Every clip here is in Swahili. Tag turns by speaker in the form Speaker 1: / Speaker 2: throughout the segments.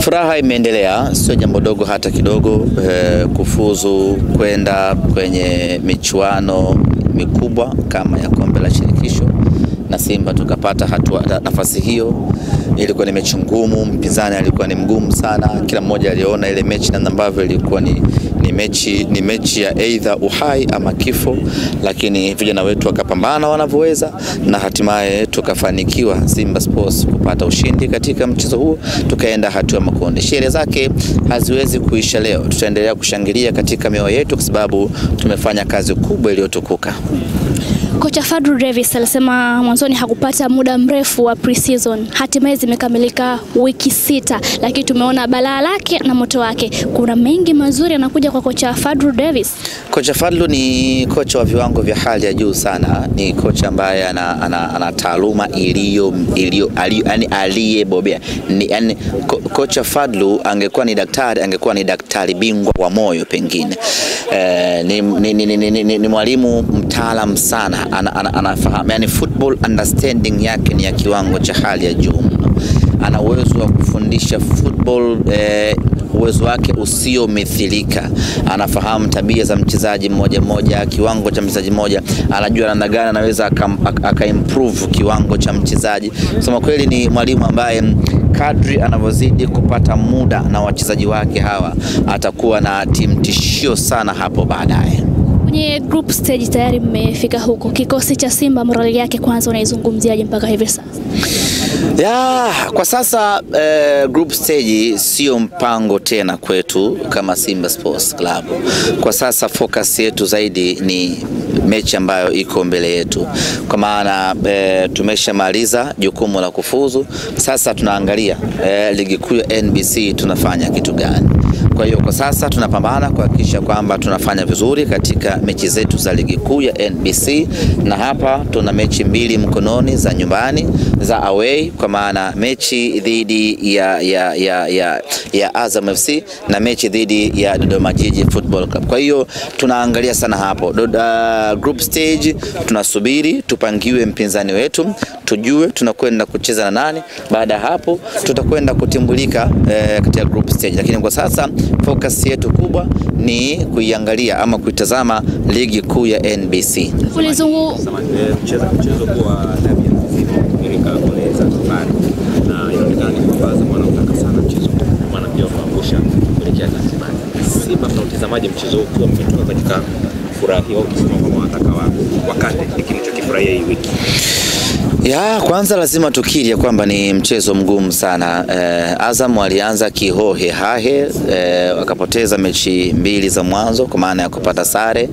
Speaker 1: Furaha imeendelea, sio jambo dogo hata kidogo, kufuzu kwenda kwenye michuano mikubwa kama ya kombe la shirikisho na Simba tukapata nafasi hiyo. Ilikuwa ni mechi ngumu, mpinzani alikuwa ni mgumu sana. Kila mmoja aliona ile mechi na ambavyo ilikuwa ni mechi ya either uhai ama kifo, lakini vijana wetu wakapambana wanavyoweza na hatimaye tukafanikiwa Simba Sports kupata ushindi katika mchezo huu, tukaenda hatua ya makundi. Sherehe zake haziwezi kuisha leo. Tutaendelea kushangilia katika mioyo yetu kwa sababu tumefanya kazi kubwa iliyotukuka.
Speaker 2: Kocha Fadlu Davis alisema mwanzoni hakupata muda mrefu wa pre-season. Hatimaye zimekamilika wiki 6, lakini tumeona balaa lake na moto wake. Kuna mengi mazuri yanakuja kwa kocha Fadlu Davis. Kocha Fadlu ni kocha wa viwango vya hali ya juu sana. Ni kocha ambaye ana taaluma aliyebobea. Yani kocha Fadlu angekuwa ni daktari, angekuwa ni daktari bingwa wa moyo pengine. Ni mwalimu mtaalamu sana. Anafahamu, yani football understanding yake ni ya kiwango cha hali ya juu. Ana uwezo wa kufundisha football, uwezo wake usiomithilika. Anafahamu tabia za mchezaji mmoja, kiwango cha mchezaji mmoja, anajua namna gani anaweza aka-improve kiwango cha mchezaji. Kusema kweli ni mwalimu ambaye kadri anavyozidi kupata muda na wachezaji wake hawa, atakuwa na timu tishio sana hapo baadaye. Kwenye group stage tayari mmefika huko. Kikosi cha Simba morali yake kwanza unaizungumziaje mpaka hivi sasa? Kwa sasa group stage sio mpango tena kwetu kama Simba Sports Club. Kwa sasa focus yetu zaidi ni mechi ambayo iko mbele yetu. Kwa maana tumeshamaliza jukumu la kufuzu. Sasa tunaangalia ligi kuu ya NBC tunafanya kitu gani. Kwa hiyo kwa sasa tunapambana kuhakikisha kwamba tunafanya vizuri katika mechi zetu za ligi kuu ya NBC, na hapa tuna mechi 2 mkononi za nyumbani za away, kwa maana mechi dhidi ya Azam FC na mechi dhidi ya Dodoma Jiji Football Club. Kwa hiyo tunaangalia sana hapo. Group stage tunasubiri tupangiwe mpinzani wetu, tujue tunakwenda kucheza na nani. Baada hapo tutakwenda kutimbulika katika group stage, lakini kwa sasa focus yetu kubwa ni kuiangalia ama kuitazama ligi kuu ya NBC.
Speaker 3: Mchezo kwa dabi ya Amerika kule Zanzibar, na inaonekana ni kwamba Azam wanataka sana mchezo, maana pia wameangusha kuelekea Zanzibar. Simba mtazamaji mchezo huu kwa mmetoka katika furaha hiyo kusema kwamba wanataka wakati kilichokifurahia hii wiki.
Speaker 1: Kwanza lazima tukiri kwamba ni mchezo mgumu sana. Azam walianza kihohe hahe, wakapoteza mechi 2 za mwanzo kwa maana ya kupata sare.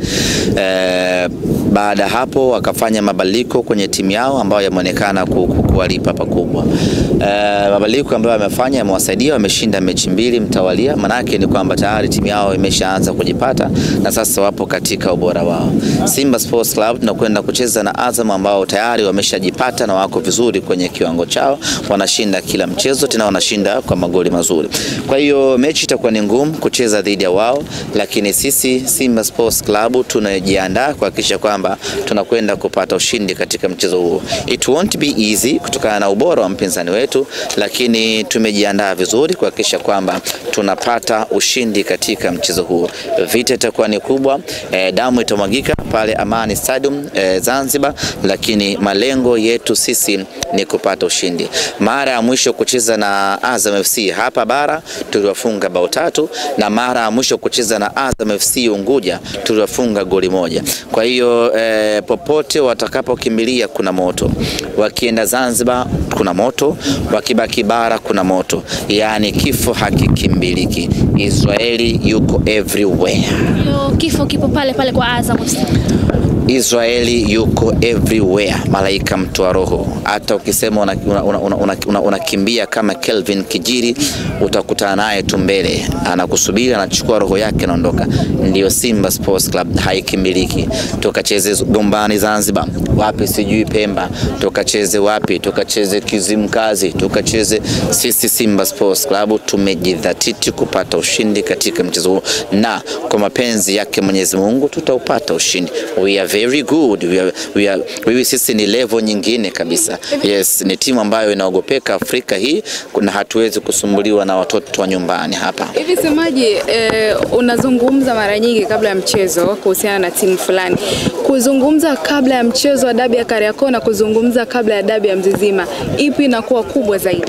Speaker 1: Baada hapo wakafanya mabadiliko kwenye timu yao ambayo yameonekana kuwalipa pakubwa. Mabadiliko ambayo wamefanya yamewasaidia, wameshinda mechi 2 mtawalia. Maana yake ni kwamba tayari timu yao imeshaanza kujipata na sasa wapo katika ubora wao. Simba Sports Club tunakwenda kucheza na Azam ambao tayari wameshajipata na wako vizuri kwenye kiwango chao, wanashinda kila mchezo, tena wanashinda kwa magoli mazuri. Kwa hiyo mechi itakuwa ni ngumu kucheza dhidi ya wao, lakini sisi Simba Sports Club tunajiandaa kuhakikisha kwamba tunakwenda kupata ushindi katika mchezo huo. It won't be easy kutokana na ubora wa mpinzani wetu, lakini tumejiandaa vizuri kuhakikisha kwamba tunapata ushindi katika mchezo huo. Vita itakuwa ni kubwa, damu itamwagika pale Amani Stadium Zanzibar, lakini malengo yetu sisi ni kupata ushindi. Mara ya mwisho kucheza na Azam FC hapa bara tuliwafunga bao 3, na mara ya mwisho kucheza na Azam FC Unguja tuliwafunga goli 1. Kwa hiyo popote watakapokimbilia kuna moto. Wakienda Zanzibar kuna moto, wakibaki bara kuna moto. Yani kifo hakikimbiliki. Israeli yuko everywhere.
Speaker 2: Kifo kipo pale pale kwa Azam FC.
Speaker 1: Israeli yuko everywhere, malaika mtoa roho. Hata ukisema unakimbia kama Kelvin Kijiri, utakutana naye tu mbele, anakusubiri, anachukua roho yake naondoka. Ndio Simba Sports Club, haikimbiliki. Tukacheze Gombani Zanzibar, wapi sijui Pemba, tukacheze wapi, tukacheze Kizimkazi, tukacheze. Sisi Simba Sports Club tumejidhatiti kupata ushindi katika mchezo huu, na kwa mapenzi yake Mwenyezi Mungu tutaupata ushindi. We are very good. Sisi ni level nyingine kabisa. Yes, ni timu ambayo inaogopeka Afrika hii, kuna hatuwezi kusumbuliwa na watoto wa nyumbani hapa.
Speaker 4: Hivi semaji, unazungumza mara nyingi kabla ya mchezo kuhusiana na timu fulani. Kuzungumza kabla ya mchezo wa dabi ya Kariakoo na kuzungumza kabla ya dabi ya Mzizima, ipi inakuwa kubwa zaidi?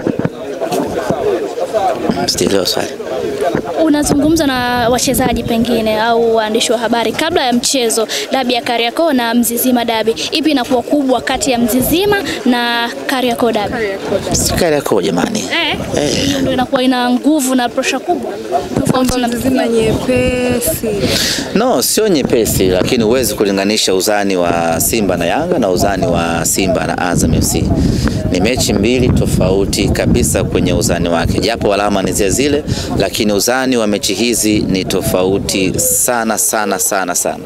Speaker 1: Still swali.
Speaker 5: Unazungumza na wachezaji pengine au waandishi wa habari kabla ya mchezo dabi ya Kariakoo na Mzizima dabi, ipi inakuwa kubwa kati ya Mzizima na Kariakoo dabi?
Speaker 1: Kariakoo jamani.
Speaker 5: Ndio inakuwa ina nguvu na pressure kubwa.
Speaker 4: Kwamba Mzizima nyepesi.
Speaker 1: No, sio nyepesi, lakini huwezi kulinganisha uzani wa Simba na Yanga na uzani wa Simba na Azam FC. Ni mechi mbili tofauti kabisa kwenye uzani wake. Japo alama ni zile, lakini uzani wa mechi hizi ni tofauti sana sana sana sana.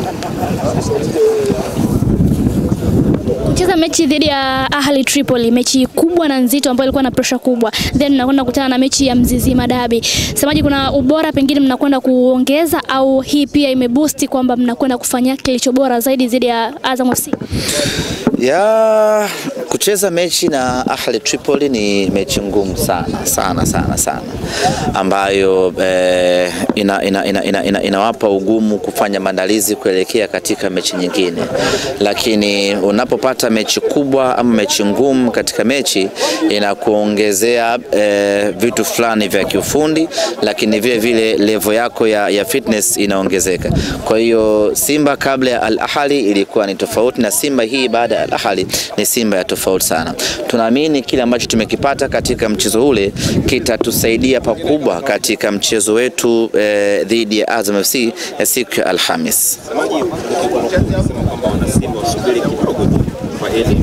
Speaker 5: Kucheza mechi dhidi ya Ahli Tripoli, mechi kubwa na nzito ambayo ilikuwa na pressure kubwa. Then mnakwenda kukutana na mechi ya Mzizima dabi. Semaji, kuna ubora pengine mnakwenda kuongeza au hii pia imeboost kwamba mnakwenda kufanya kilicho bora zaidi dhidi ya Azam FC?
Speaker 1: Kucheza mechi na Ahli Tripoli ni mechi ngumu sana ambayo inawapa ugumu kufanya maandalizi kuelekea katika mechi nyingine, lakini unapopata mechi kubwa ama mechi ngumu katika mechi inakuongezea vitu fulani vya kiufundi, lakini vile vile level yako ya fitness inaongezeka. Kwa hiyo Simba kabla ya Al Ahly ilikuwa ni tofauti na Simba hii baada ya Al Ahly ni Simba ya tofauti sana. Tunaamini kile ambacho tumekipata katika mchezo ule kitatusaidia pakubwa katika mchezo wetu dhidi ya Azam FC siku ya Alhamis.
Speaker 3: Kwamba wana Simba wasubiri kidogo kwa hili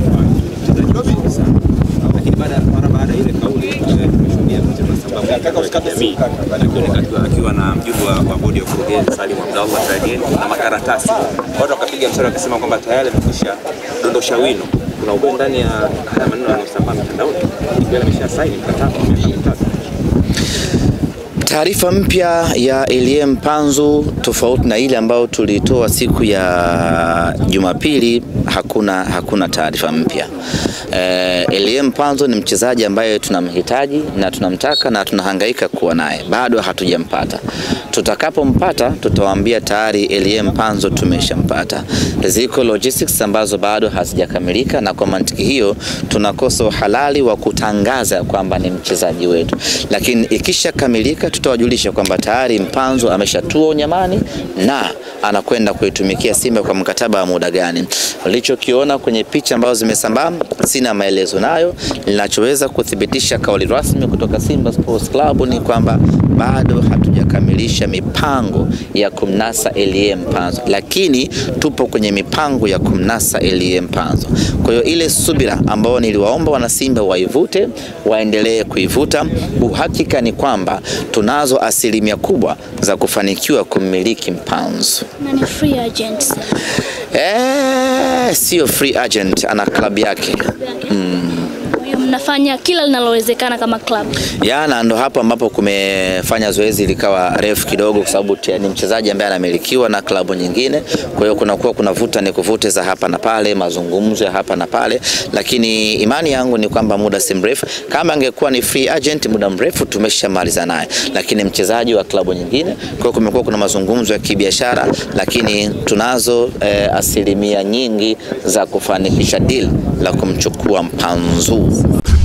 Speaker 3: lakini baada ile kauli tumeshuhudia mchezo sababu jamii akiwa na mjumbe wa bodi ya kurugenzi Salim Abdallah Trageni na makaratasi, watu wakapiga msara wakisema kwamba tayari amekwisha dondosha wino. Kuna ukweli ndani ya haya maneno yanayosambaa mtandaoni, ikiwa ameshasaini mkataba wa miaka mitatu.
Speaker 1: Taarifa mpya ya Elie Mpanzu tofauti na ile ambayo tulitoa siku ya Jumapili, hakuna taarifa mpya. Elie Mpanzu ni mchezaji ambaye tunamhitaji na tunamtaka na tunahangaika kuwa naye. Bado hatujampata. Tutakapompata tutawaambia tayari Elie Mpanzu tumeshampata. Ziko logistics ambazo bado hazijakamilika, na kwa mantiki hiyo tunakosa halali wa kutangaza kwamba ni mchezaji wetu. Lakini ikishakamilika tutawajulisha kwamba tayari Mpanzu ameshatua unyamani na anakwenda kuitumikia Simba kwa mkataba wa muda gani. Ulichokiona kwenye picha ambazo zimesambaa sina maelezo nayo. Ninachoweza kuthibitisha kauli rasmi kutoka Simba Sports Club ni kwamba bado hatujakamilisha mipango ya kumnasa Elie Mpanzu, lakini tupo kwenye mipango ya kumnasa Elie Mpanzu. Kwa hiyo ile subira ambayo niliwaomba wana Simba waivute, waendelee kuivuta. Uhakika ni kwamba tunazo asilimia kubwa za kufanikiwa kumiliki Mpanzu.
Speaker 5: Na ni free agent.
Speaker 1: Sio free agent, ana klabu yake.
Speaker 5: Mnafanya kila linalowezekana kama club.
Speaker 1: Na ndo hapo ambapo kumefanya zoezi likawa refu kidogo, kwa sababu ni mchezaji ambaye anamilikiwa na klabu nyingine. Kwa hiyo kuna vuta ni kuvute za hapa na pale, mazungumzo ya hapa na pale, lakini imani yangu ni kwamba muda si mrefu, kama angekuwa ni free agent muda mrefu tumeshamaliza naye, lakini mchezaji wa klabu nyingine. Kwa hiyo kumekuwa kuna mazungumzo ya kibiashara, lakini tunazo asilimia nyingi za kufanikisha deal la kumchukua Mpanzu.